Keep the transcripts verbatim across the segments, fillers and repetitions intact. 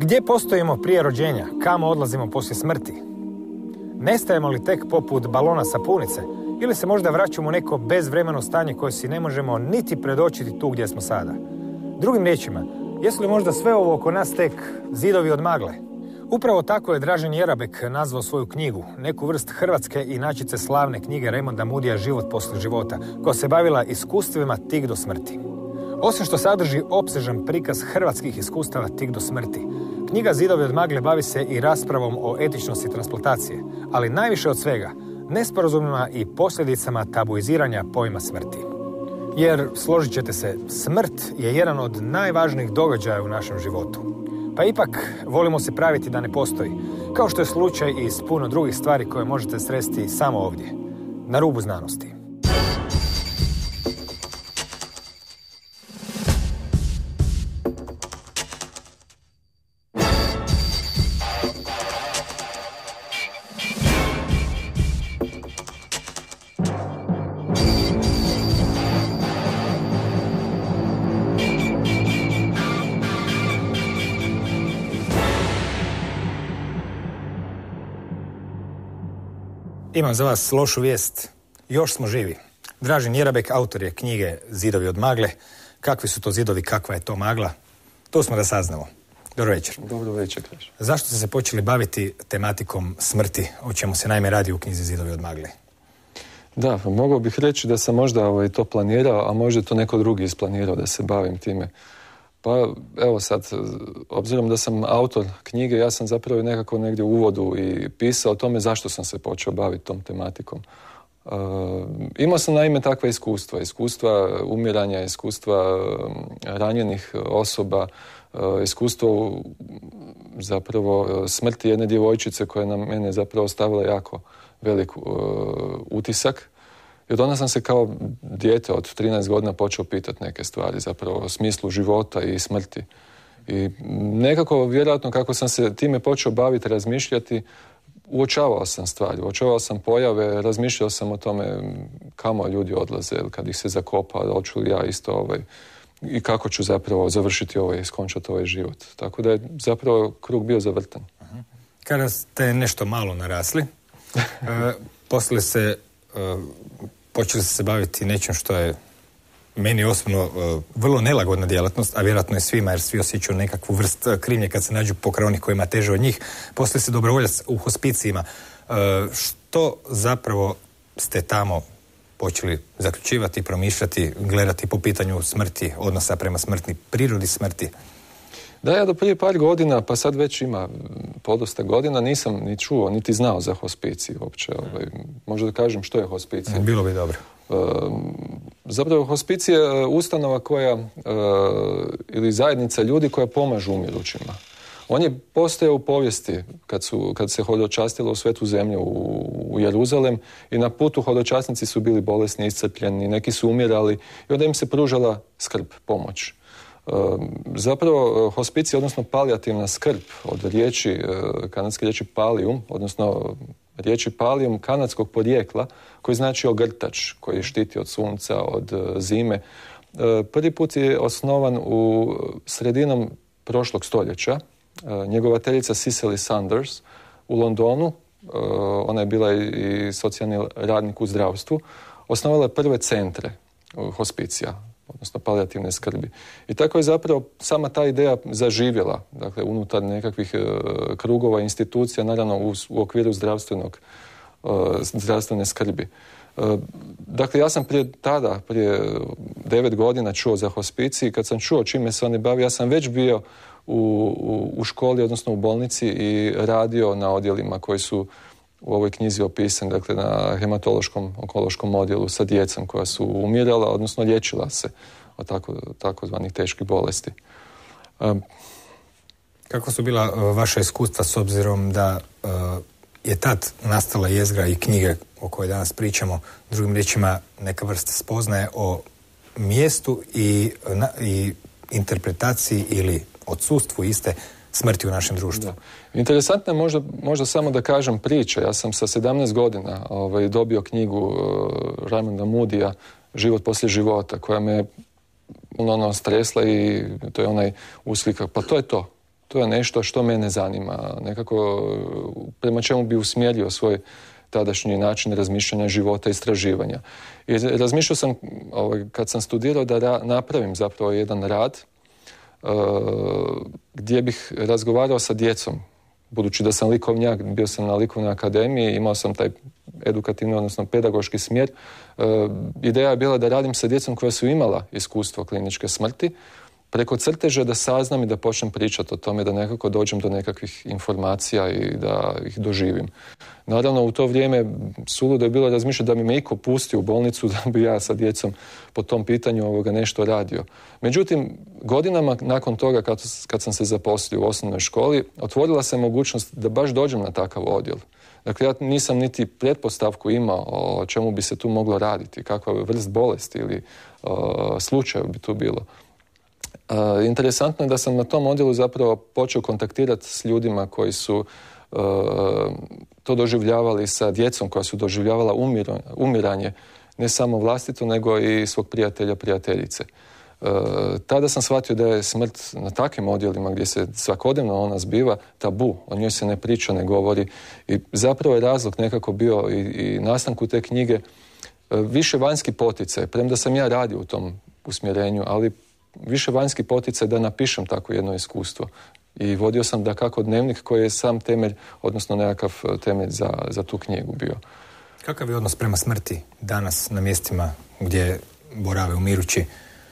Gdje postojimo prije rođenja? Kamo odlazimo poslije smrti? Nestajemo li tek poput balona sapunice? Ili se možda vraćamo u neko bezvremeno stanje koje si ne možemo niti predočiti tu gdje smo sada? Drugim riječima, jesu li možda sve ovo oko nas tek zidovi od magle? Upravo tako je Dražen Jerabek nazvao svoju knjigu, neku vrst hrvatske inačice slavne knjige Raymonda Moodya Život poslije života, koja se bavila iskustvima tik do smrti. Osim što sadrži opsežan prikaz hrvatskih iskustava tik do smrti, knjiga Zidovi od magle bavi se i raspravom o etičnosti transplantacije, ali najviše od svega, nesporazumima i posljedicama tabuiziranja pojma smrti. Jer, složit ćete se, smrt je jedan od najvažnijih događaja u našem životu. Pa ipak, volimo se praviti da ne postoji, kao što je slučaj i s puno drugih stvari koje možete sresti samo ovdje, na rubu znanosti. Imam za vas lošu vijest. Još smo živi. Dražen Jerabek, autor je knjige Zidovi od magle. Kakvi su to zidovi, kakva je to magla? To smo da saznamo. Dobro večer. Dobro večer. Zašto ste se počeli baviti tematikom smrti, o čemu se naime radi u knjizi Zidovi od magle? Da, mogao bih reći da sam možda ovaj, to planirao, a možda to neko drugi isplanirao da se bavim time. Pa evo sad, obzirom da sam autor knjige, ja sam zapravo nekako negdje u uvodu i pisao o tome zašto sam se počeo baviti tom tematikom. Uh, imao sam naime takva iskustva, iskustva umiranja, iskustva ranjenih osoba, uh, iskustvo zapravo smrti jedne djevojčice koja je na mene zapravo ostavila jako velik uh, utisak. I od onda sam se kao dijete od trinaest godina počeo pitati neke stvari, zapravo o smislu života i smrti. I nekako, vjerojatno, kako sam se time počeo baviti, razmišljati, uočavao sam stvari, uočavao sam pojave, razmišljao sam o tome kamo ljudi odlaze, kad ih se zakopa, hoću li ja isto ovaj, i kako ću zapravo završiti ovaj, skončati ovaj život. Tako da je zapravo krug bio zavrtan. Kada ste nešto malo narasli, uh, poslije se uh, počeli ste se baviti nečim što je meni osobno uh, vrlo nelagodna djelatnost, a vjerojatno je svima, jer svi osjećaju nekakvu vrst krivnje kad se nađu pokraj onih kojima teže od njih. Poslije ste dobrovoljac u hospicijima. Uh, što zapravo ste tamo počeli zaključivati, promišljati, gledati po pitanju smrti, odnosa prema smrti, prirodi smrti? Da, ja do prije par godina, pa sad već ima podosta godina, nisam ni čuo, niti znao za hospicij uopće. Ovaj, možda da kažem što je hospicij. Bilo bi dobro. E, zapravo hospicij je ustanova koja, e, ili zajednica ljudi koja pomažu umirućima. On je postojao u povijesti kad, su, kad se hodočastilo u Svetu zemlju u, u Jeruzalem i na putu hodočasnici su bili bolesni, iscrpljeni, neki su umirali i onda im se pružala skrb, pomoć. Zapravo hospicij, odnosno palijativna skrb, od riječi, kanadske riječi palium, odnosno riječi palium kanadskog porijekla, koji znači ogrtač, koji štiti od sunca, od zime. Prvi put je osnovan u sredinom prošlog stoljeća. Njegovateljica Cicely Saunders u Londonu, ona je bila i socijalni radnik u zdravstvu, osnovala je prve centre hospicija, odnosno palijativne skrbi. I tako je zapravo sama ta ideja zaživjela, dakle, unutar nekakvih e, krugova, institucija, naravno u, u okviru zdravstvenog, e, zdravstvene skrbi. E, dakle, ja sam prije tada, prije devet godina čuo za hospicij i kad sam čuo čime se oni bavi, ja sam već bio u, u, u školi, odnosno u bolnici i radio na odjelima koji su u ovoj knjizi opisan, dakle na hematološkom onkološkom odjelu sa djecom koja su umirala, odnosno liječila se od tako, takozvanih teških bolesti. Um, Kako su bila uh, vaša iskustva s obzirom da uh, je tad nastala jezgra i knjige o kojoj danas pričamo, drugim riječima neka vrsta spoznaje o mjestu i, na, i interpretaciji ili odsustvu iste smrti u našem društvu. Da. Interesantno je možda, možda samo da kažem priča. Ja sam sa sedamnaest godina ovaj, dobio knjigu uh, Raymonda Moodyja Život poslije života, koja me ono stresla i to je onaj uslika. Pa to je to. To je nešto što mene zanima. Nekako prema čemu bi usmjerio svoj tadašnji način razmišljanja života i istraživanja. I razmišljao sam, ovaj, kad sam studirao, da ra- napravim zapravo jedan rad uh, gdje bih razgovarao sa djecom. Budući da sam likovnjak, bio sam na likovnoj akademiji, imao sam taj edukativni, odnosno pedagoški smjer. Uh, ideja je bila da radim sa djecom koja su imala iskustvo kliničke smrti, preko crteža da saznam i da počnem pričati o tome, da nekako dođem do nekakvih informacija i da ih doživim. Naravno, u to vrijeme suludo je bilo razmišljati da mi me iko pusti u bolnicu da bi ja sa djecom po tom pitanju ovoga nešto radio. Međutim, godinama nakon toga kad, kad sam se zaposlio u osnovnoj školi, otvorila se mogućnost da baš dođem na takav odjel. Dakle, ja nisam niti pretpostavku imao o čemu bi se tu moglo raditi, kakva vrst bolesti ili o, slučaju bi tu bilo. Uh, interesantno je da sam na tom odjelu zapravo počeo kontaktirati s ljudima koji su uh, to doživljavali, sa djecom koja su doživljavala umiro, umiranje, ne samo vlastito, nego i svog prijatelja, prijateljice. Uh, tada sam shvatio da je smrt na takvim odjelima gdje se svakodnevno ona zbiva tabu, o njoj se ne priča, ne govori i zapravo je razlog nekako bio i, i nastanku te knjige uh, više vanjski poticaj, premda sam ja radio u tom usmjerenju, ali više vanjski poticaj da napišem tako jedno iskustvo. I vodio sam da kako dnevnik koji je sam temelj, odnosno nekakav temelj za, za tu knjigu bio. Kakav je odnos prema smrti danas na mjestima gdje borave umirući?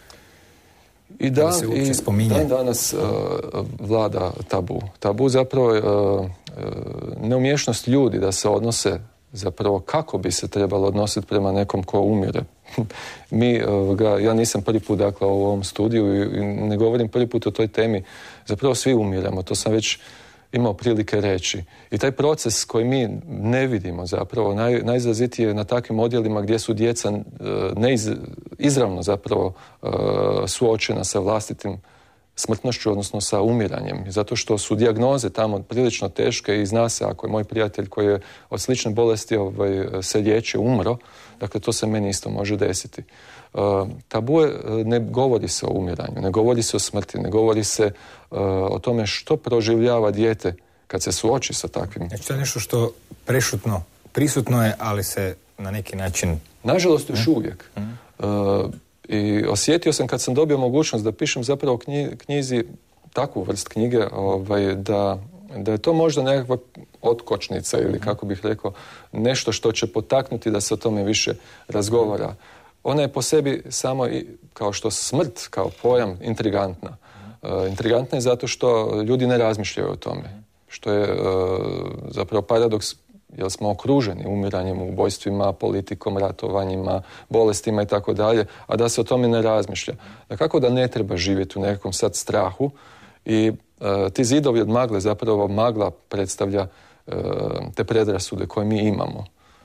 I dan, i dan danas uh, vlada tabu. Tabu zapravo je uh, neumješnost ljudi da se odnose zapravo kako bi se trebalo odnositi prema nekom ko umire. Mi, ga, ja nisam prvi put dakle u ovom studiju i ne govorim prvi put o toj temi. Zapravo svi umiramo, to sam već imao prilike reći. I taj proces koji mi ne vidimo zapravo, naj, najizrazitiji je na takvim odjelima gdje su djeca neiz, izravno zapravo suočena sa vlastitim smrtnošću, odnosno sa umiranjem. Zato što su dijagnoze tamo prilično teške i zna se ako je moj prijatelj koji je od slične bolesti ovaj, se liječi, umro, dakle to se meni isto može desiti. Uh, tabu je, ne govori se o umiranju, ne govori se o smrti, ne govori se uh, o tome što proživljava dijete kad se suoči sa takvim. Znači to je nešto što prešutno, prisutno je, ali se na neki način... Nažalost još uvijek. Uh, I osjetio sam kad sam dobio mogućnost da pišem zapravo knji, knjizi takvu vrst knjige, ovaj, da, da je to možda nekakva otkočnica ili kako bih rekao, nešto što će potaknuti da se o tome više razgovara. Ona je po sebi samo i, kao što smrt kao pojam intrigantna. Uh, intrigantna je zato što ljudi ne razmišljaju o tome. Što je uh, zapravo paradoks, jer smo okruženi umiranjem, ubojstvima, politikom, ratovanjima, bolestima i tako dalje, a da se o tome ne razmišlja. Da kako da ne treba živjeti u nekom sad strahu i uh, ti zidovi od magle, zapravo magla predstavlja uh, te predrasude koje mi imamo.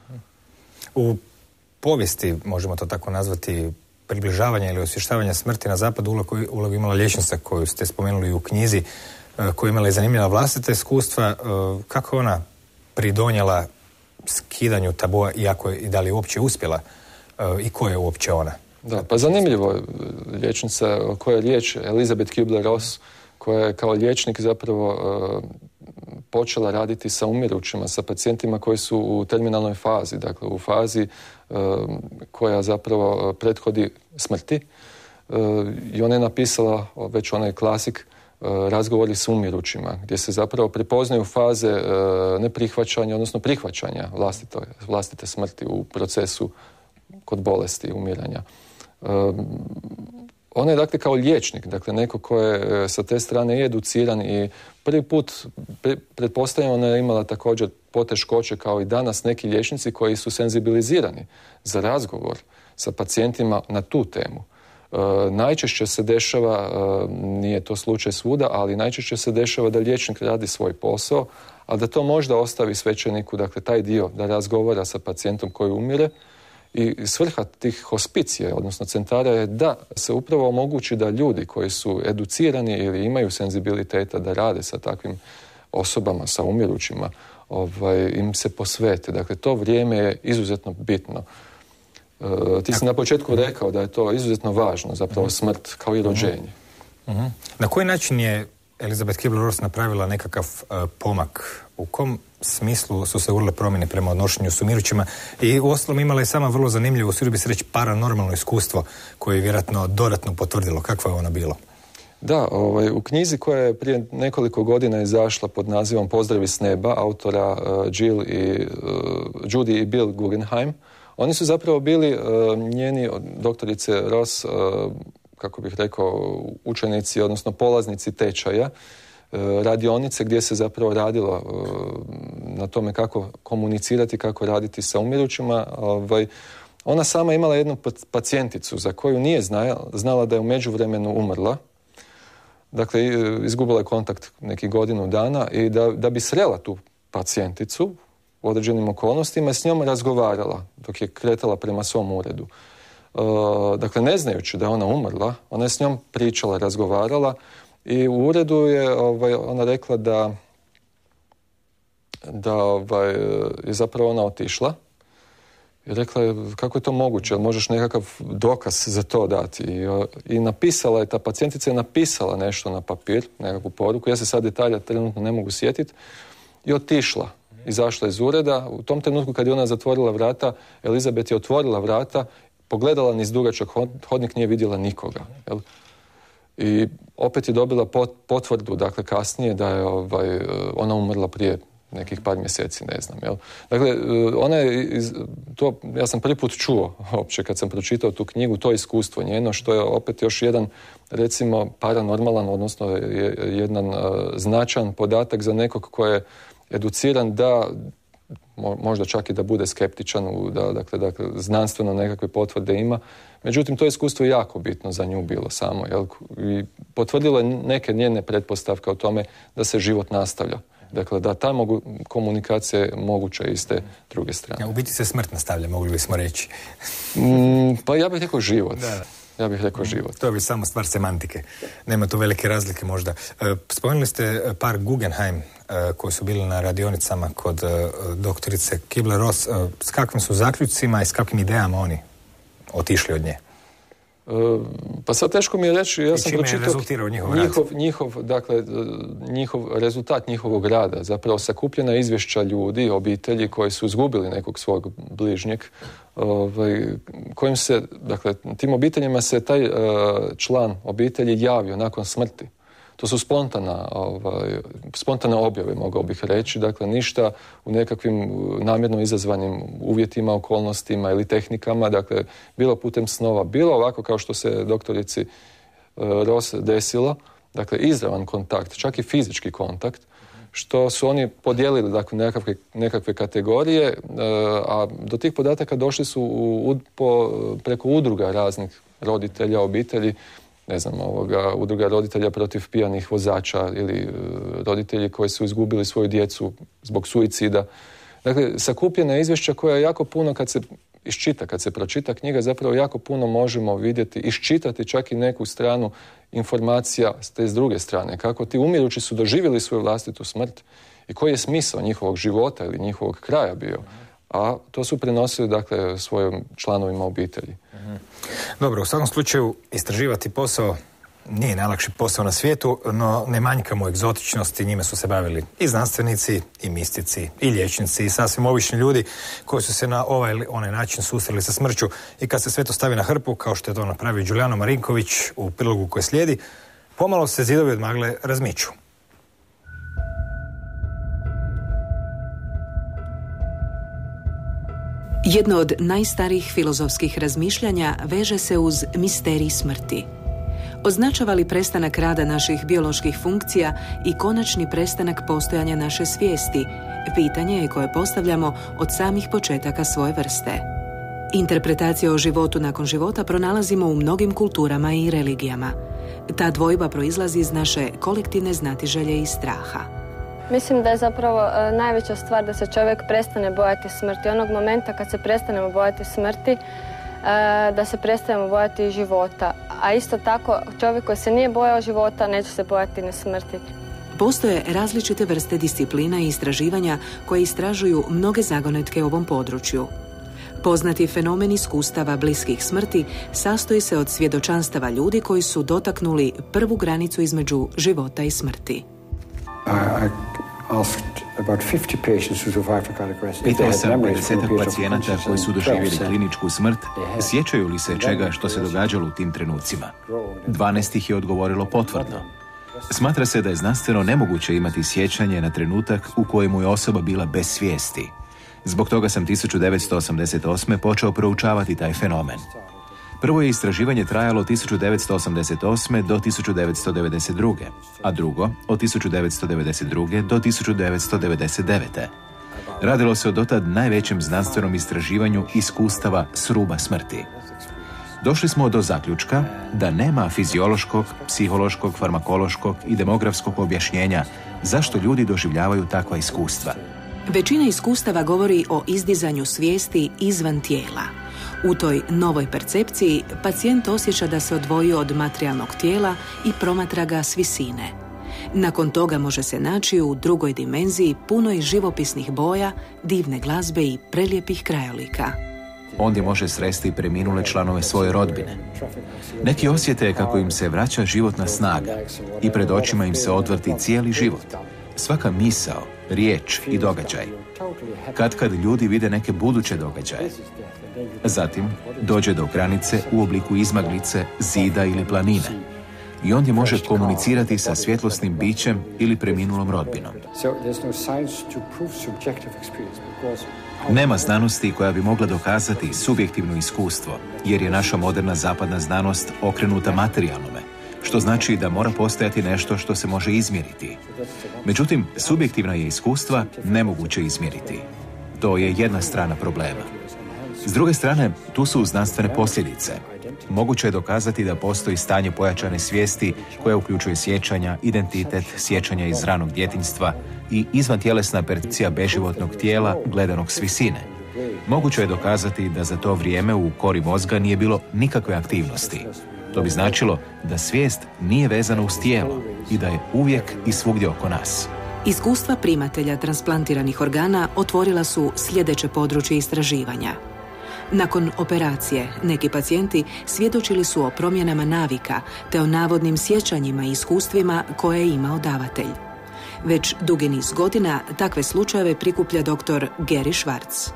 U povijesti, možemo to tako nazvati, približavanja ili osvještavanja smrti na zapadu ulogu, ulogu imala liječnica koju ste spomenuli u knjizi, uh, koja imala i zanimljiva vlastita iskustva. Uh, kako ona pridonijela skidanju tabua, iako je i da li je uopće uspjela uh, i ko je uopće ona? Da, pa zanimljivo je liječnica o kojoj je riječ, Elizabeth Kubler-Ross, koja je kao liječnik zapravo uh, počela raditi sa umirućima, sa pacijentima koji su u terminalnoj fazi, dakle u fazi uh, koja zapravo prethodi smrti. Uh, I ona je napisala već onaj klasik razgovori s umirućima, gdje se zapravo prepoznaju faze e, neprihvaćanja, odnosno prihvaćanja vlastito, vlastite smrti u procesu kod bolesti, umiranja. E, ona je dakle kao liječnik, dakle neko ko je sa te strane i educiran i prvi put pre, pretpostavljam ona je imala također poteškoće kao i danas neki liječnici koji su senzibilizirani za razgovor sa pacijentima na tu temu. Uh, najčešće se dešava, uh, nije to slučaj svuda, ali najčešće se dešava da liječnik radi svoj posao, a da to možda ostavi svećeniku, dakle taj dio da razgovara sa pacijentom koji umire. I svrha tih hospicija, odnosno centara, je da se upravo omogući da ljudi koji su educirani ili imaju senzibiliteta da rade sa takvim osobama, sa umirućima, ovaj, im se posvete. Dakle, to vrijeme je izuzetno bitno. Uh, ti si na početku rekao da je to izuzetno važno, zapravo smrt kao i rođenje. Uh-huh. Na koji način je Elizabeth Kubler-Ross napravila nekakav uh, pomak? U kom smislu su se urile promjene prema odnošenju s umirućima? I uostalom imala je sama vrlo zanimljivo, usudio bi se reći, paranormalno iskustvo koje je vjerojatno dodatno potvrdilo. Kakvo je ono bilo? Da, ovaj, u knjizi koja je prije nekoliko godina izašla pod nazivom Pozdravi s neba, autora uh, Jill i, uh, Judy i Bill Guggenheim, oni su zapravo bili uh, njeni, doktorice Ross, uh, kako bih rekao, učenici, odnosno polaznici tečaja, uh, radionice gdje se zapravo radilo uh, na tome kako komunicirati, kako raditi sa umirućima. Ovaj, ona sama imala jednu pacijenticu za koju nije znala, znala da je u međuvremenu umrla. Dakle, izgubila je kontakt nekih godinu dana i da, da bi srela tu pacijenticu u određenim okolnostima, s njom razgovarala dok je kretala prema svom uredu. E, dakle, ne znajući da je ona umrla, ona je s njom pričala, razgovarala i u uredu je ovaj, ona rekla da, da ovaj, je zapravo ona otišla. I rekla je, kako je to moguće, jel možeš nekakav dokaz za to dati? I, i napisala je, ta pacijentica je napisala nešto na papir, nekakvu poruku, ja se sad detalja trenutno ne mogu sjetiti, i otišla, izašla iz ureda. U tom trenutku kad je ona zatvorila vrata, Elizabeth je otvorila vrata, pogledala niz dugačak hodnik, nije vidjela nikoga. Jel? I opet je dobila potvrdu, dakle kasnije, da je ovaj, ona umrla prije nekih par mjeseci, ne znam. Jel? Dakle, ona je, iz, to, ja sam prvi put čuo, uopće kad sam pročitao tu knjigu, to iskustvo njeno, što je opet još jedan, recimo, paranormalan, odnosno je, jedan uh, značajan podatak za nekog ko je educiran da, mo, možda čak i da bude skeptičan, da, dakle, dakle, znanstveno nekakve potvrde ima. Međutim, to iskustvo je jako bitno za nju bilo samo. Jel? I potvrdilo je neke njene pretpostavke o tome da se život nastavlja. Dakle, da ta mogu, komunikacija je moguća i s te druge strane. U biti se smrt nastavlja, mogli bismo reći. mm, pa ja bih rekao život. Da. Ja bih rekao život. To je bi samo stvar semantike. Nema tu velike razlike možda. Spomenuli ste par Guggenheim koji su bili na radionicama kod doktorice Kubler-Ross. S kakvim su zaključcima i s kakvim idejama oni otišli od nje? Pa sad teško mi je reći, ja sam pročitao njihov, njihov, njihov, dakle, njihov rezultat njihovog rada, zapravo sakupljena izvješća ljudi, obitelji koji su izgubili nekog svog bližnjeg, ovaj, kojim se, dakle, tim obiteljima se taj uh, član obitelji javio nakon smrti. To su spontana, ovaj, spontane objave, mogao bih reći, dakle ništa u nekakvim namjerno izazvanim uvjetima, okolnostima ili tehnikama, dakle bilo putem snova, bilo ovako kao što se doktorici uh, Ross desilo, dakle izravan kontakt, čak i fizički kontakt, što su oni podijelili, dakle, nekakve, nekakve kategorije, uh, a do tih podataka došli su u, u, po, preko udruga raznih roditelja, obitelji, ne znam, ovoga, udruga roditelja protiv pijanih vozača ili uh, roditelji koji su izgubili svoju djecu zbog suicida. Dakle, sakupljena izvješća koja jako puno, kad se iščita, kad se pročita knjiga, zapravo jako puno možemo vidjeti, iščitati čak i neku stranu informacija s te s druge strane, kako ti umirući su doživjeli svoju vlastitu smrt i koji je smisao njihovog života ili njihovog kraja bio. A to su prenosili, dakle, svojim članovima obitelji. Dobro, u svakom slučaju istraživati posao nije najlakši posao na svijetu, no ne manjka mu egzotičnosti, njime su se bavili i znanstvenici, i mistici, i liječnici, i sasvim obični ljudi koji su se na ovaj ili onaj način susreli sa smrću. I kad se sve to stavi na hrpu, kao što je to napravio Đulijano Marinković u prilogu koji slijedi, pomalo se zidovi od magle razmiču. Jedno od najstarijih filozofskih razmišljanja veže se uz misterij smrti. Označava li prestanak rada naših bioloških funkcija i konačni prestanak postojanja naše svijesti? Pitanje je koje postavljamo od samih početaka svoje vrste. Interpretacije o životu nakon života pronalazimo u mnogim kulturama i religijama. Ta dvojba proizlazi iz naše kolektivne znatiželje i straha. Mislim da je zapravo e, najveća stvar da se čovjek prestane bojati smrti. Onog momenta kad se prestanemo bojati smrti, e, da se prestanemo bojati života. A isto tako, čovjek koji se nije bojao života, neće se bojati ni smrti. Postoje različite vrste disciplina i istraživanja koje istražuju mnoge zagonetke u ovom području. Poznati fenomen iskustava bliskih smrti sastoji se od svjedočanstava ljudi koji su dotaknuli prvu granicu između života i smrti. Pitao sam pedesetak pacijenata koji su doživjeli kliničku smrt, sjećaju li se čega što se događalo u tim trenucima. dvanaest ih je odgovorilo potvrdno. Smatra se da je znanstveno nemoguće imati sjećanje na trenutak u kojemu je osoba bila bez svijesti. Zbog toga sam tisuću devetsto osamdeset osme počeo proučavati taj fenomen. Prvo je istraživanje trajalo od tisuću devetsto osamdeset osme do tisuću devetsto devedeset druge, a drugo od tisuću devetsto devedeset druge do tisuću devetsto devedeset devete. Radilo se o dotad najvećem znanstvenom istraživanju iskustava s ruba smrti. Došli smo do zaključka da nema fiziološkog, psihološkog, farmakološkog i demografskog objašnjenja zašto ljudi doživljavaju takva iskustva. Većina iskustava govori o izdizanju svijesti izvan tijela. U toj novoj percepciji pacijent osjeća da se odvojio od materijalnog tijela i promatra ga s visine. Nakon toga može se naći u drugoj dimenziji punoj živopisnih boja, divne glazbe i prelijepih krajolika. Ondje može sresti preminule članove svoje rodbine. Neki osjete kako im se vraća životna snaga i pred očima im se odvrti cijeli život. Svaka misao, riječ i događaj. Katkad ljudi vide neke buduće događaje. Zatim dođe do granice u obliku izmaglice, zida ili planine. I ondje može komunicirati sa svjetlosnim bićem ili preminulom rodbinom. Nema znanosti koja bi mogla dokazati subjektivno iskustvo, jer je naša moderna zapadna znanost okrenuta materijalnome, što znači da mora postojati nešto što se može izmjeriti. Međutim, subjektivna je iskustva nemoguće izmjeriti. To je jedna strana problema. S druge strane, tu su znanstvene posljedice. Moguće je dokazati da postoji stanje pojačane svijesti koja uključuje sjećanja, identitet, sjećanja iz ranog djetinjstva i izvantjelesna percepcija beživotnog tijela gledanog s visine. Moguće je dokazati da za to vrijeme u kori mozga nije bilo nikakve aktivnosti. To bi značilo da svijest nije vezana uz tijelo i da je uvijek i svugdje oko nas. Iskustva primatelja transplantiranih organa otvorila su sljedeće područje istraživanja. Nakon operacije, neki pacijenti svjedočili su o promjenama navika te o navodnim sjećanjima i iskustvima koje je imao davatelj. Već dugi niz godina takve slučajeve prikuplja doktor Gary Schwartz.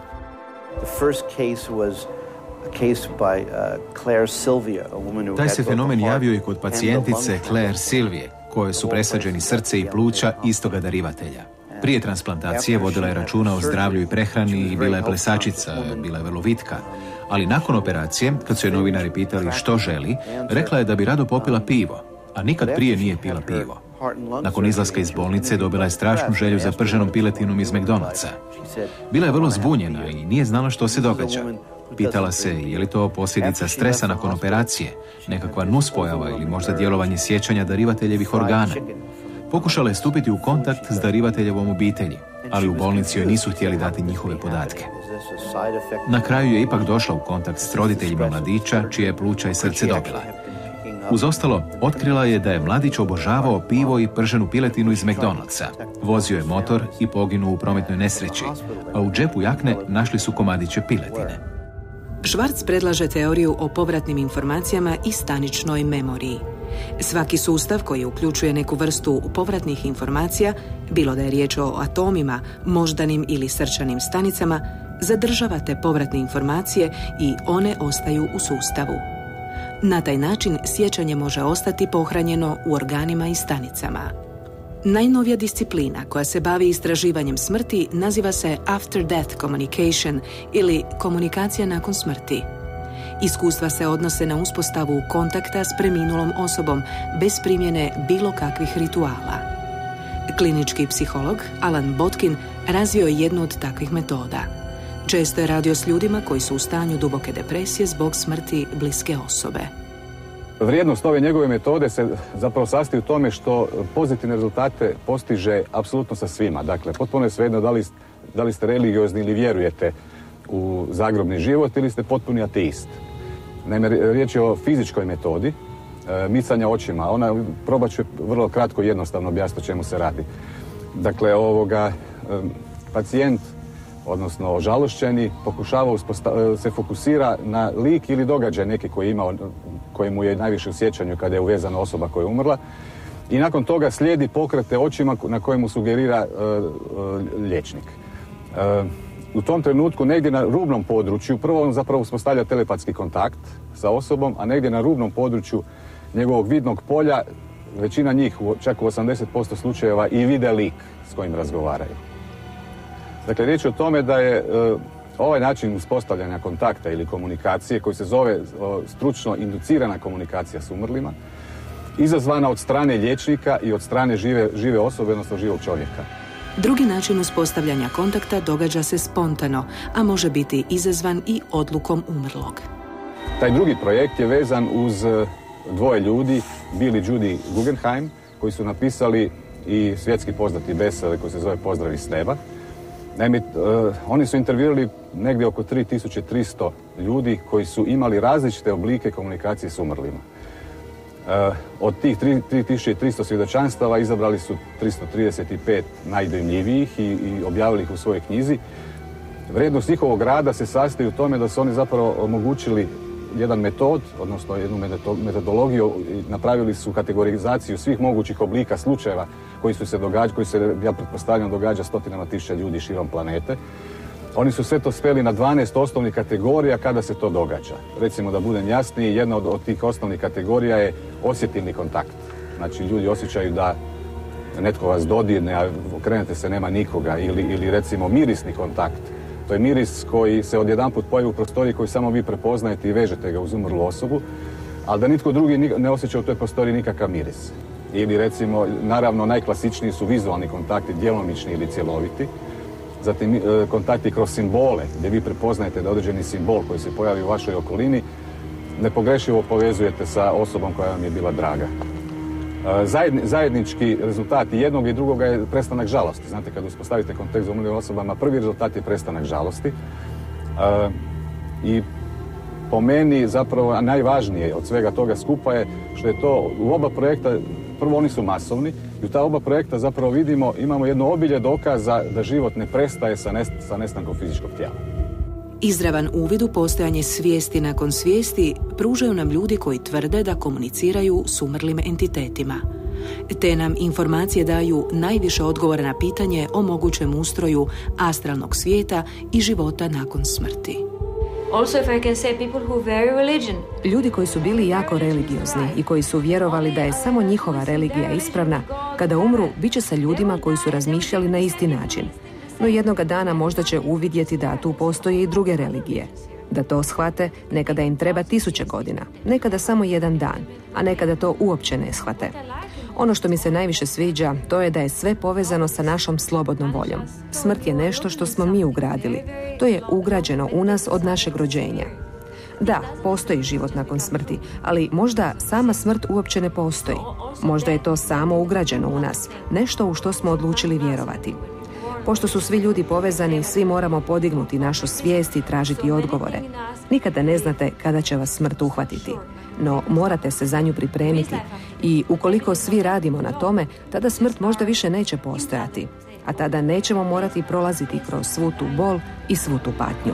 Taj se fenomen javio i kod pacijentice Claire Silvije, koje su presađeni srce i pluća istoga darivatelja. Prije transplantacije vodila je računa o zdravlju i prehrani i bila je plesačica, bila je vrlo vitka. Ali nakon operacije, kad su je novinari pitali što želi, rekla je da bi rado popila pivo, a nikad prije nije pila pivo. Nakon izlaska iz bolnice dobila je strašnu želju za prženom piletinom iz McDonald'sa. Bila je vrlo zbunjena i nije znala što se događa. Pitala se je li to posljedica stresa nakon operacije, nekakva nuspojava ili možda djelovanje sjećanja darivateljevih organa. Pokušala je stupiti u kontakt s darivateljevom obitelji, ali u bolnici joj nisu htjeli dati njihove podatke. Na kraju je ipak došla u kontakt s roditeljima mladića, čije je pluća i srce dobila. Uz ostalo, otkrila je da je mladić obožavao pivo i prženu piletinu iz McDonald'sa. Vozio je motor i poginuo u prometnoj nesreći, a u džepu jakne našli su komadiće piletine. Schwartz predlaže teoriju o povratnim informacijama i staničnoj memoriji. Svaki sustav koji uključuje neku vrstu povratnih informacija, bilo da je riječ o atomima, moždanim ili srčanim stanicama, zadržava te povratne informacije i one ostaju u sustavu. Na taj način sjećanje može ostati pohranjeno u organima i stanicama. Najnovija disciplina koja se bavi istraživanjem smrti naziva se After Death Communication ili komunikacija nakon smrti. Iskustva se odnose na uspostavu kontakta s preminulom osobom bez primjene bilo kakvih rituala. Klinički psiholog Alan Botkin razvio je jednu od takvih metoda. Često je radio s ljudima koji su u stanju duboke depresije zbog smrti bliske osobe. Vrijednost ove njegove metode se zapravo sastoji u tome što pozitivne rezultate postiže apsolutno sa svima. Dakle, potpuno je svejedno da li, da li ste religiozni ili vjerujete u zagrobni život ili ste potpuni ateist. Naime, riječ je o fizičkoj metodi e, micanja očima. Ona, probat ću vrlo kratko i jednostavno objasniti o čemu se radi. Dakle, ovoga, e, pacijent odnosno ožalošćeni, pokušava usposta- se fokusira na lik ili događaj neki koji je imao, koji mu je najviše u sjećanju kada je uvezana osoba koja je umrla. I nakon toga slijedi pokrete očima na kojemu sugerira uh, uh, liječnik. Uh, u tom trenutku negdje na rubnom području, prvo on zapravo uspostavlja telepatski kontakt sa osobom, a negdje na rubnom području njegovog vidnog polja, većina njih, čak u osamdeset posto slučajeva, i vide lik s kojim razgovaraju. Dakle, riječ je o tome da je uh, ovaj način uspostavljanja kontakta ili komunikacije, koji se zove uh, stručno inducirana komunikacija s umrlima, izazvana od strane liječnika i od strane žive, žive osobe, odnosno živog čovjeka. Drugi način uspostavljanja kontakta događa se spontano, a može biti izazvan i odlukom umrlog. Taj drugi projekt je vezan uz dvoje ljudi, Bill i Judy Guggenheim, koji su napisali i svjetski poznati bestseller koji se zove Pozdrav iz neba. Naime, uh, oni su intervjuirali negdje oko tri tisuće tristo ljudi koji su imali različite oblike komunikacije s umrlima. Uh, od tih tri tisuće tristo svjedočanstava izabrali su tristo trideset pet najdojmljivijih i, i objavili ih u svojoj knjizi. Vrijednost njihovog rada se sastoji u tome da su oni zapravo omogućili jedan metod, odnosno jednu metodologiju, napravili su kategorizaciju svih mogućih oblika slučajeva koji su se događali, koji se, ja pretpostavljam, događa stotinama tisuća ljudi širom planete. Oni su sve to sveli na dvanaest osnovnih kategorija kada se to događa. Recimo, da budem jasniji, jedna od, od tih osnovnih kategorija je osjetilni kontakt. Znači, ljudi osjećaju da netko vas dodirne, a okrenete se, nema nikoga. Ili, ili recimo mirisni kontakt. To je miris koji se odjedanput pojavi u prostoriji koji samo vi prepoznajete i vežete ga uz umrlu osobu, ali da nitko drugi ne osjeća u toj prostoriji nikakav miris. Ili recimo, naravno, najklasičniji su vizualni kontakti, djelomični ili cjeloviti. Zatim kontakti kroz simbole, gdje vi prepoznajete da određeni simbol koji se pojavi u vašoj okolini nepogrešivo povezujete sa osobom koja vam je bila draga. Zajedni, zajednički rezultati jednog i drugoga je prestanak žalosti. Znate, kad uspostavite kontakt za umrlim osobama, prvi rezultat je prestanak žalosti. I po meni zapravo najvažnije od svega toga skupa je što je to u oba projekta, prvo oni su masovni, i u ta oba projekta zapravo vidimo, imamo jedno obilje dokaza da život ne prestaje sa, nest, sa nestankom fizičkog tijela. Izravan uvid u postojanje svijesti nakon svijesti pružaju nam ljudi koji tvrde da komuniciraju s umrlim entitetima. Te nam informacije daju najviše odgovora na pitanje o mogućem ustroju astralnog svijeta i života nakon smrti. Also, if I can say, people who vary religion. Ljudi koji su bili jako religiozni i koji su vjerovali da je samo njihova religija ispravna, kada umru, bit će sa ljudima koji su razmišljali na isti način. No jednoga dana možda će uvidjeti da tu postoje i druge religije. Da to shvate, nekada im treba tisuće godina, nekada samo jedan dan, a nekada to uopće ne shvate. Ono što mi se najviše sviđa, to je da je sve povezano sa našom slobodnom voljom. Smrt je nešto što smo mi ugradili. To je ugrađeno u nas od našeg rođenja. Da, postoji život nakon smrti, ali možda sama smrt uopće ne postoji. Možda je to samo ugrađeno u nas, nešto u što smo odlučili vjerovati. Pošto su svi ljudi povezani, svi moramo podignuti našu svijest i tražiti odgovore. Nikada ne znate kada će vas smrt uhvatiti, no morate se za nju pripremiti i ukoliko svi radimo na tome, tada smrt možda više neće postojati, a tada nećemo morati prolaziti kroz svu tu bol i svu tu patnju.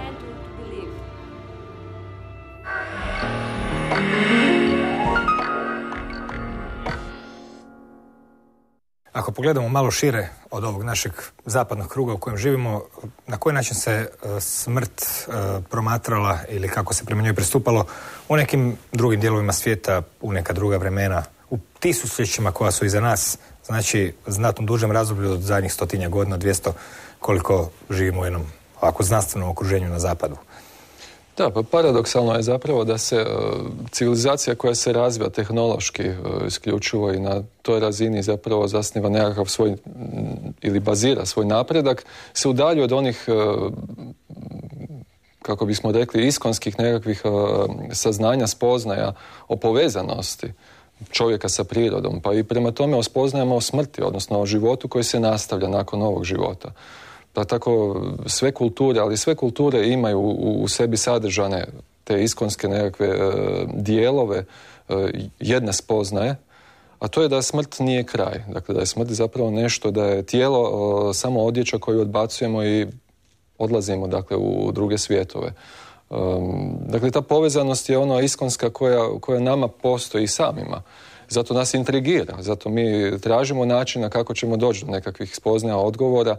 Ako pogledamo malo šire od ovog našeg zapadnog kruga u kojem živimo, na koji način se smrt promatrala ili kako se prema njoj pristupalo u nekim drugim dijelovima svijeta, u neka druga vremena, u tisućljećima koja su iza nas, znači znatno dužem razdoblju od zadnjih stotinja godina, dvjesto, koliko živimo u jednom ovako znanstvenom okruženju na zapadu. Da, pa paradoksalno je zapravo da se uh, civilizacija koja se razvija tehnološki uh, isključivo i na toj razini zapravo zasniva nekakav svoj m, ili bazira svoj napredak, se udaljuje od onih, uh, kako bismo rekli, iskonskih nekakvih uh, saznanja, spoznaja o povezanosti čovjeka sa prirodom, pa i prema tome spoznajemo o smrti, odnosno o životu koji se nastavlja nakon ovog života. Pa tako sve kulture, ali sve kulture imaju u, u sebi sadržane te iskonske nekakve e, dijelove e, jedne spoznaje, a to je da smrt nije kraj. Dakle, da je smrt zapravo nešto, da je tijelo e, samo odjeća koju odbacujemo i odlazimo dakle u druge svijetove. Um, dakle, ta povezanost je ono iskonska koja, koja nama postoji i samima. Zato nas intrigira, zato mi tražimo načina kako ćemo doći do nekakvih spoznaja, odgovora.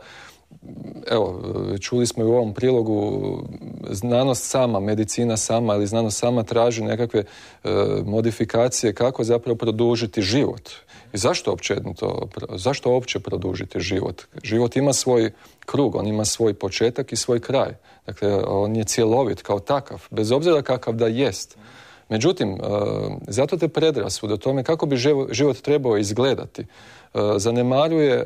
Evo, čuli smo i u ovom prilogu, znanost sama, medicina sama ili znanost sama traži nekakve e, modifikacije kako zapravo produžiti život. I zašto općenito, zašto uopće produžiti život? Život ima svoj krug, on ima svoj početak i svoj kraj. Dakle, on je cjelovit kao takav, bez obzira kakav da jest. Međutim, zato te predrasude o tome kako bi život trebao izgledati zanemaruje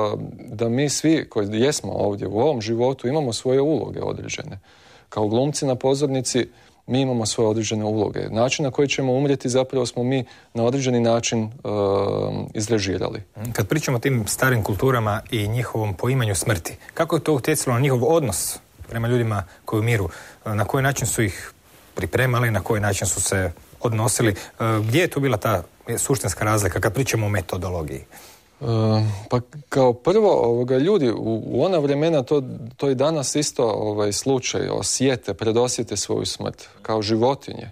da mi svi koji jesmo ovdje u ovom životu imamo svoje uloge određene. Kao glumci na pozornici mi imamo svoje određene uloge. Način na koji ćemo umrijeti zapravo smo mi na određeni način uh, izrežirali. Kad pričamo o tim starim kulturama i njihovom poimanju smrti, kako je to utjecalo na njihov odnos prema ljudima koji umiru? Na koji način su ih pripremali, na koji način su se odnosili? Gdje je tu bila ta suštinska razlika kad pričamo o metodologiji? Uh, pa kao prvo, ovoga, ljudi u, u ona vremena, to, to i danas isto ovaj, slučaj, osjete, predosjete svoju smrt, kao životinje.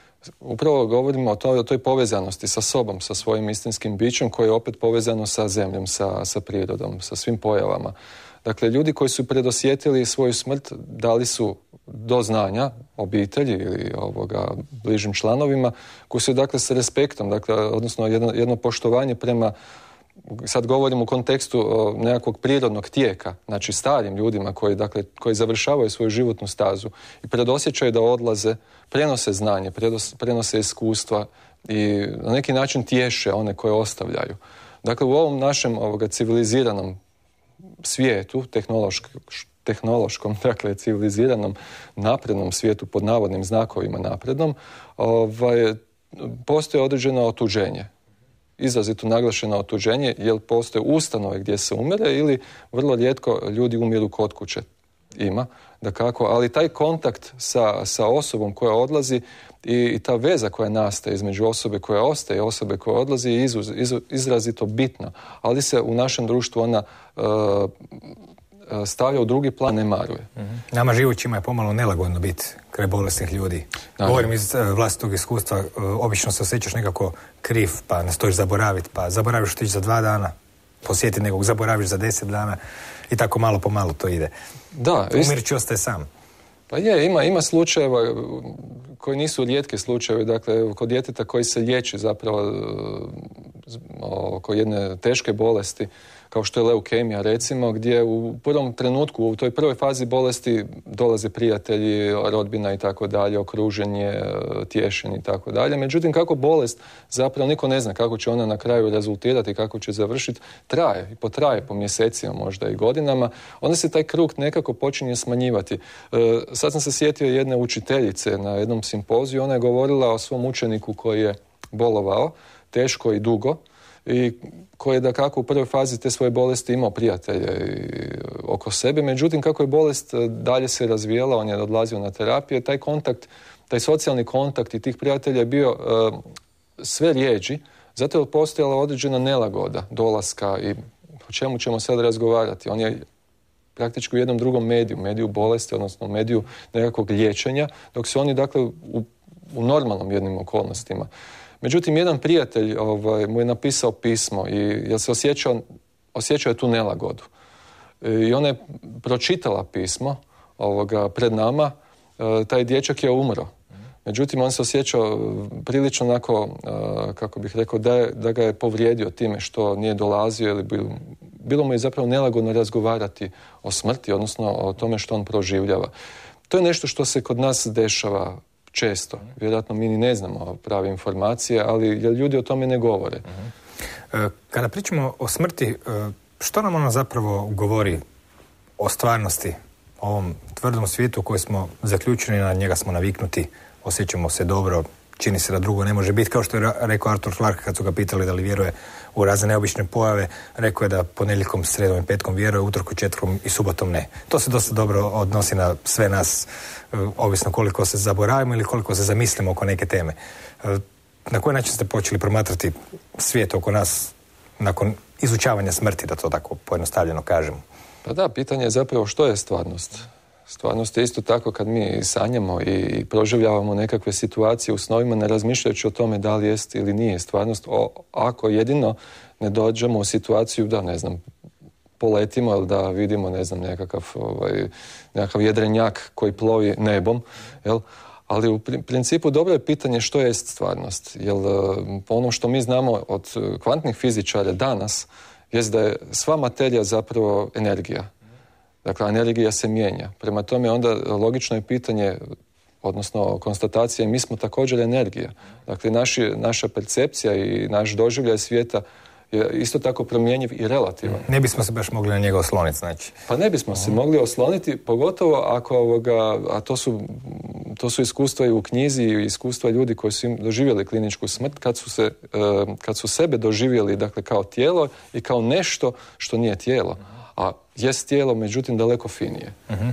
Upravo govorimo o toj, o toj povezanosti sa sobom, sa svojim istinskim bićem, koje je opet povezano sa zemljom, sa, sa prirodom, sa svim pojavama. Dakle, ljudi koji su predosjetili svoju smrt dali su do znanja obitelji ili ovoga, bližim članovima, koji su dakle s respektom, dakle, odnosno jedno, jedno poštovanje prema, sad govorim u kontekstu o, nekakvog prirodnog tijeka, znači starim ljudima koji, dakle, koji završavaju svoju životnu stazu i predosjećaju da odlaze, prenose znanje, predos, prenose iskustva i na neki način tješe one koje ostavljaju. Dakle, u ovom našem ovoga, civiliziranom svijetu, tehnološki, tehnološkom, dakle civiliziranom naprednom svijetu, pod navodnim znakovima naprednom, ovaj, postoji određeno otuđenje. Izrazito naglašeno otuđenje, jer postoje ustanove gdje se umire ili vrlo rijetko ljudi umiru kod kuće. Ima, dakako, ali taj kontakt sa, sa osobom koja odlazi i, i ta veza koja nastaje između osobe koja ostaje i osobe koja odlazi je izuz, iz, izrazito bitna, ali se u našem društvu ona uh, stavlja u drugi plan, ne maruje. Mm-hmm. Nama živućima je pomalo nelagodno biti kraj bolesnih ljudi. Naravno. Govorim iz uh, vlastitog iskustva, uh, obično se osjećaš nekako kriv, pa nastojiš zaboraviti, pa zaboraviš otići za dva dana, posjeti nekog, zaboraviš za deset dana i tako malo po malo to ide. Da, umirći ostaje sam. Pa je, ima, ima slučajeva koji nisu rijetki slučajevi, dakle, kod djeteta koji se liječi zapravo oko jedne teške bolesti, kao što je leukemija, recimo, gdje u prvom trenutku, u toj prvoj fazi bolesti dolaze prijatelji, rodbina i tako dalje, okruženje, tješenje i tako dalje. Međutim, kako bolest, zapravo niko ne zna kako će ona na kraju rezultirati, kako će završiti, traje i potraje po mjesecima, možda i godinama, onda se taj krug nekako počinje smanjivati. E, sad sam se sjetio jedne učiteljice na jednom simpoziju, ona je govorila o svom učeniku koji je bolovao, teško i dugo, i koji je dakako u prvoj fazi te svoje bolesti imao prijatelje oko sebe, međutim kako je bolest dalje se razvijala, on je odlazio na terapije, taj kontakt, taj socijalni kontakt i tih prijatelja je bio uh, sve rijeđi, zato je postojala određena nelagoda dolaska i o čemu ćemo sad razgovarati. On je praktički u jednom drugom mediju, mediju bolesti, odnosno mediju nekakvog liječenja, dok se oni dakle u, u normalnom jednim okolnostima. Međutim, jedan prijatelj ovaj, mu je napisao pismo i ja se osjećao, osjećao je tu nelagodu. I ona je pročitala pismo ovoga, pred nama, e, taj dječak je umro. Međutim, on se osjećao prilično onako, e, kako bih rekao, da, je, da ga je povrijedio time što nije dolazio ili bilo, bilo mu je zapravo nelagodno razgovarati o smrti, odnosno o tome što on proživljava. To je nešto što se kod nas dešava često. Vjerojatno mi ni ne znamo prave informacije, ali ljudi o tome ne govore. Uh-huh. Kada pričamo o smrti, što nam ona zapravo govori o stvarnosti, o ovom tvrdom svijetu u kojem smo zaključeni, na njega smo naviknuti, osjećamo se dobro, čini se da drugo ne može biti, kao što je rekao Arthur Clarke kad su ga pitali da li vjeruje u razne neobične pojave, rekao je da ponedjeljkom, sredom i petkom vjeruje, utorkom, četvrtkom i subotom ne. To se dosta dobro odnosi na sve nas, ovisno koliko se zaboravimo ili koliko se zamislimo oko neke teme. Na koji način ste počeli promatrati svijet oko nas nakon izučavanja smrti, da to tako pojednostavljeno kažemo? Pa da, pitanje je zapravo što je stvarnost. Stvarnost je isto tako kad mi sanjamo i proživljavamo nekakve situacije u snovima, ne razmišljajući o tome da li jest ili nije stvarnost. O, ako jedino ne dođemo u situaciju da, ne znam, poletimo ili da vidimo, ne znam, nekakav, ovaj, nekakav jedrenjak koji plovi nebom, jel? Ali u principu dobro je pitanje što je stvarnost. Jer po onom što mi znamo od kvantnih fizičara danas, jest da je sva materija zapravo energija. Dakle, energija se mijenja. Prema tome onda logično je pitanje, odnosno konstatacija, mi smo također energija. Dakle, naši, naša percepcija i naš doživljaj svijeta je isto tako promjenjiv i relativan. Ne bismo se baš mogli na njega osloniti, znači. Pa ne bismo se mogli osloniti, pogotovo ako ovoga, a to su, to su iskustva i u knjizi i iskustva ljudi koji su im doživjeli kliničku smrt, kad su, se, kad su sebe doživjeli, dakle, kao tijelo i kao nešto što nije tijelo. A jest tijelo, međutim, daleko finije. Uh-huh.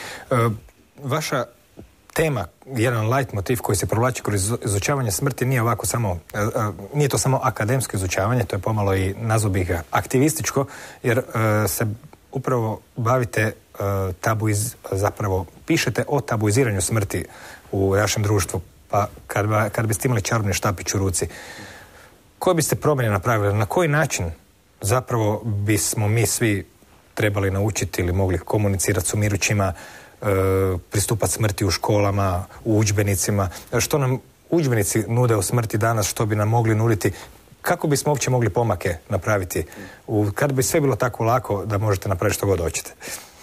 E, vaša tema, jedan light motiv koji se provlači kroz izučavanje smrti nije ovako samo, e, e, nije to samo akademsko izučavanje, to je pomalo i, nazvao bih ga, aktivističko, jer e, se upravo bavite e, tabuiz, zapravo pišete o tabuiziranju smrti u našem društvu. Pa kad, kad biste imali čarobni štapić u ruci, koje biste promjene napravili? Na koji način zapravo bismo mi svi trebali naučiti ili mogli komunicirati s umirućima, e, pristupati smrti u školama, u udžbenicima? Što nam udžbenici nude o smrti danas, što bi nam mogli nuditi? Kako bismo uopće mogli pomake napraviti? U, kad bi sve bilo tako lako da možete napraviti što god hoćete?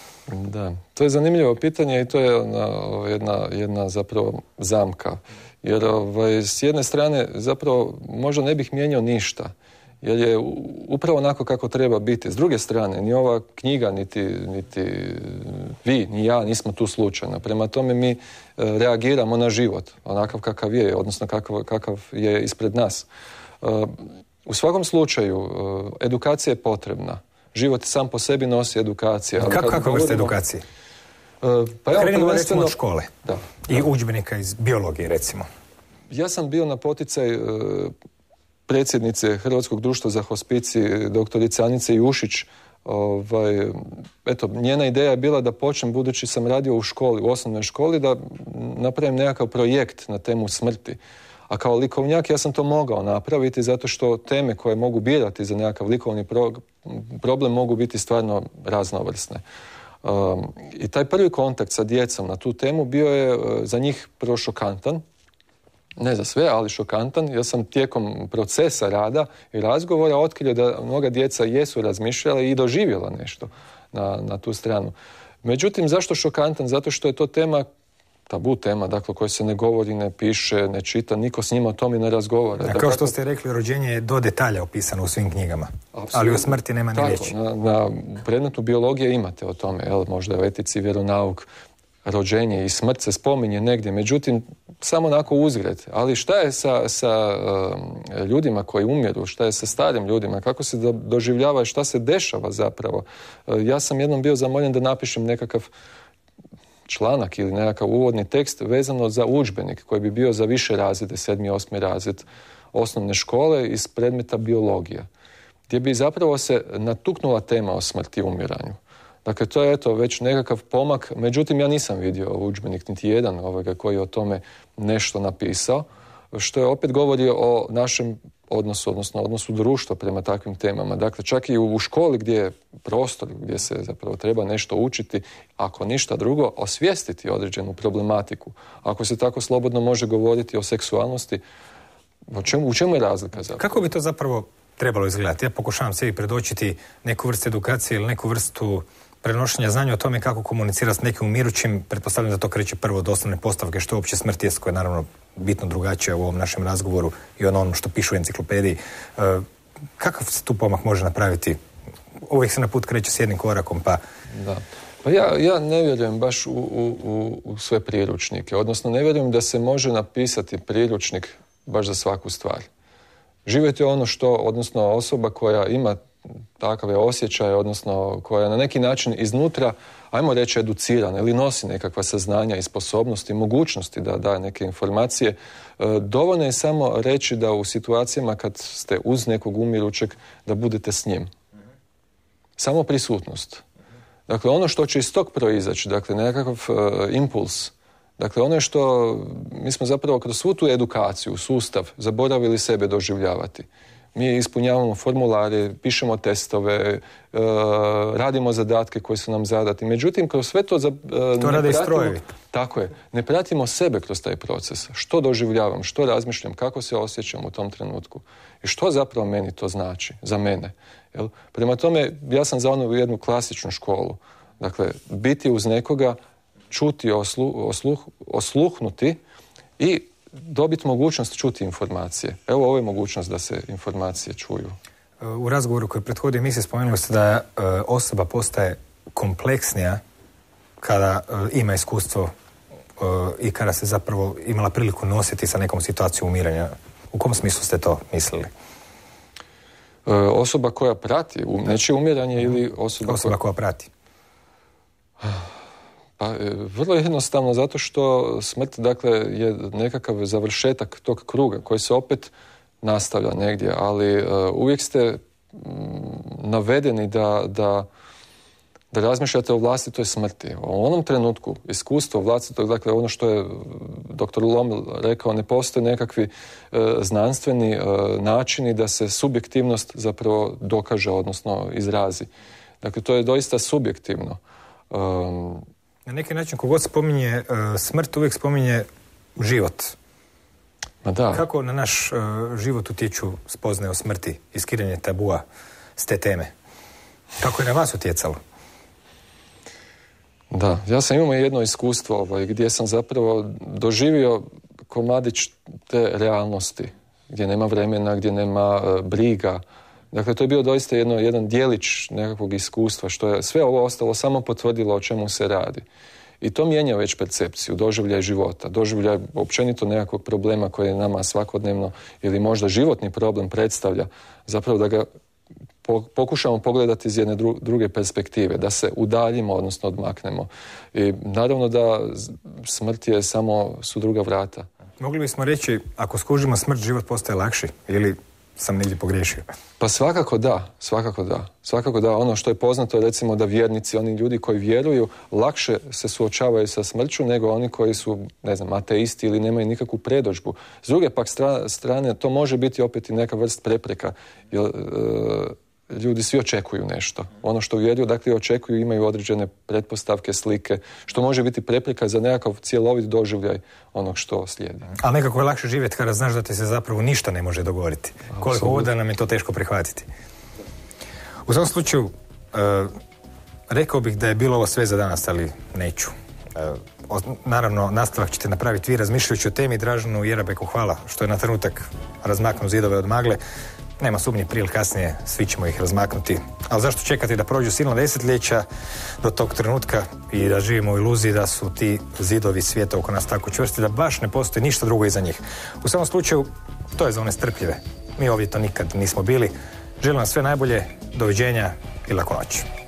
Da, to je zanimljivo pitanje i to je jedna, jedna, jedna zapravo zamka. Jer ovaj, s jedne strane zapravo možda ne bih mijenjao ništa. Jer je upravo onako kako treba biti. S druge strane, ni ova knjiga, niti, niti vi, ni ja nismo tu slučajno. Prema tome mi e, reagiramo na život, onakav kakav je, odnosno kakav, kakav je ispred nas. E, u svakom slučaju, e, edukacija je potrebna. Život sam po sebi nosi edukacija. Kako, kako govorimo, vrste edukacije? E, pa ja Krenimo recimo od škole. Da, i da. Udžbenika iz biologije, recimo. Ja sam bio na poticaj e, predsjednice Hrvatskog društva za hospicij, doktorice Anice Jušić. Ovaj, eto, njena ideja je bila da počnem, budući sam radio u školi, u osnovnoj školi, da napravim nekakav projekt na temu smrti. A kao likovnjak ja sam to mogao napraviti zato što teme koje mogu birati za nekakav likovni pro, problem mogu biti stvarno raznovrsne. Um, I taj prvi kontakt sa djecom na tu temu bio je uh, za njih prvo šokantan. Ne za sve, ali šokantan. Ja sam tijekom procesa rada i razgovora otkrio da mnoga djeca jesu razmišljala i doživjela nešto na, na tu stranu. Međutim, zašto šokantan? Zato što je to tema, tabu tema, dakle, koja se ne govori, ne piše, ne čita, niko s njima o tome ne razgovara. A kao što ste rekli, rođenje je do detalja opisano u svim knjigama. Apsolutno. Ali o smrti nema ni riječi. Na, na predmetu biologije imate o tome, jel, možda u etici, vjeronauk, rođenje i smrt se spominje negdje, međutim, samo onako uzgred. Ali šta je sa, sa uh, ljudima koji umiru, šta je sa starim ljudima, kako se do, doživljava, šta se dešava zapravo? Uh, ja sam jednom bio zamoljen da napišem nekakav članak ili nekakav uvodni tekst vezano za udžbenik koji bi bio za više razrede, sedmi, osmi razred osnovne škole iz predmeta biologija, gdje bi zapravo se natuknula tema o smrti i umiranju. Dakle, to je eto već nekakav pomak, međutim ja nisam vidio udžbenik niti jedan ovoga koji je o tome nešto napisao, što je opet govori o našem odnosu, odnosno odnosu društva prema takvim temama. Dakle, čak i u školi gdje je prostor, gdje se zapravo treba nešto učiti, ako ništa drugo, osvijestiti određenu problematiku. Ako se tako slobodno može govoriti o seksualnosti, u čemu, u čemu je razlika zapravo? Kako bi to zapravo trebalo izgledati? Ja pokušavam sebi predočiti neku vrstu edukacije ili neku vrstu prenošenja znanja o tome kako komunicirati s nekim umirućim. Pretpostavljam da to kreće prvo od osnovne postavke što je uopće smrt jest, koja je naravno bitno drugačija u ovom našem razgovoru i ono, ono što pišu u enciklopediji. E, kakav se tu pomak može napraviti? Uvijek se na put kreće s jednim korakom, pa... Da. Pa ja, ja ne vjerujem baš u, u, u sve priručnike, odnosno ne vjerujem da se može napisati priručnik baš za svaku stvar. Život je ono što, odnosno osoba koja ima takave osjećaje, odnosno koja je na neki način iznutra, ajmo reći, educirana ili nosi nekakva saznanja i sposobnosti, mogućnosti da daje neke informacije. Dovoljno je samo reći da u situacijama kad ste uz nekog umirućeg, da budete s njim. Samo prisutnost. Dakle, ono što će iz tog proizaći, dakle, nekakav uh, impuls, dakle, ono je što mi smo zapravo kroz svu tu edukaciju, sustav, zaboravili sebe doživljavati. Mi ispunjavamo formulare, pišemo testove, uh, radimo zadatke koji su nam zadati. Međutim, kroz sve to... Za, uh, to rade i strojevi. Tako je. Ne pratimo sebe kroz taj proces. Što doživljavam, što razmišljam, kako se osjećam u tom trenutku. I što zapravo meni to znači, za mene. Jel? Prema tome, ja sam za onu jednu klasičnu školu. Dakle, biti uz nekoga, čuti, oslu, osluh, osluhnuti i dobiti mogućnost čuti informacije. Evo, ovo je mogućnost da se informacije čuju. U razgovoru koji prethodi emisije spomenuli ste da e, osoba postaje kompleksnija kada e, ima iskustvo e, i kada se zapravo imala priliku nositi sa nekom situacijom umiranja. U kom smislu ste to mislili? E, osoba koja prati um, nečije umiranje ili osoba, osoba koja... koja prati? Pa, vrlo jednostavno, zato što smrt, dakle, je nekakav završetak tog kruga koji se opet nastavlja negdje, ali uh, uvijek ste um, navedeni da, da, da razmišljate o vlastitoj smrti. U onom trenutku iskustvo vlastitog, dakle, ono što je doktor Lomil rekao, ne postoje nekakvi uh, znanstveni uh, načini da se subjektivnost zapravo dokaže, odnosno izrazi. Dakle, to je doista subjektivno. Um, Na neki način, kogod spominje uh, smrt, uvijek spominje život. Ma da. Kako na naš uh, život utječu spoznaje o smrti i skidanje tabua s te teme? Kako je na vas utjecalo? Da, ja sam imao jedno iskustvo ovaj, gdje sam zapravo doživio komadić te realnosti, gdje nema vremena, gdje nema uh, briga. Dakle, to je bio doista jedno, jedan dijelić nekakvog iskustva, što je sve ovo ostalo samo potvrdilo o čemu se radi. I to mijenja već percepciju, doživljaj života, doživljaj općenito nekakvog problema koji je nama svakodnevno ili možda životni problem predstavlja, zapravo da ga po, pokušamo pogledati iz jedne dru, druge perspektive, da se udaljimo, odnosno odmaknemo. I naravno da smrt je samo su druga vrata. Mogli bismo reći, ako skužimo smrt, život postaje lakši ili sam negdje pogriješio? Pa svakako da, svakako da. Svakako da, ono što je poznato je recimo da vjernici, oni ljudi koji vjeruju, lakše se suočavaju sa smrću nego oni koji su, ne znam, ateisti ili nemaju nikakvu predodžbu. S druge pak stra, strane, to može biti opet i neka vrst prepreka, jer e, ljudi svi očekuju nešto. Ono što vjeruju, dakle, očekuju, imaju određene pretpostavke, slike, što može biti prepreka za nekakav cjelovit doživljaj onog što slijedi. Ali nekako je lakše živjeti kada znaš da ti se zapravo ništa ne može dogovoriti. A, koliko god da nam je to teško prihvatiti. U svom slučaju, e, rekao bih da je bilo ovo sve za danas, ali neću. E, o, naravno, nastavak ćete napraviti vi razmišljajući o temi. Draženu Jerabeku hvala što je na trenutak razmaknuo zidove od magle. Nema sumnje, prije ili kasnije svi ćemo ih razmaknuti. Ali zašto čekati da prođu silna desetljeća do tog trenutka i da živimo u iluziji da su ti zidovi svijeta oko nas tako čvrsti da baš ne postoji ništa drugo iza njih. U samom slučaju, to je za one strpljive. Mi ovdje to nikad nismo bili. Želim vam sve najbolje, doviđenja i laku noć.